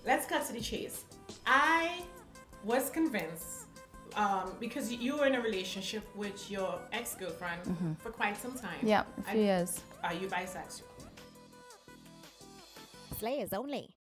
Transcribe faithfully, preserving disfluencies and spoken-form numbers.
let's cut to the chase. I was convinced um, because you were in a relationship with your ex-girlfriend mm-hmm. for quite some time. Yeah, a few years. Are you bisexual? Slayers only.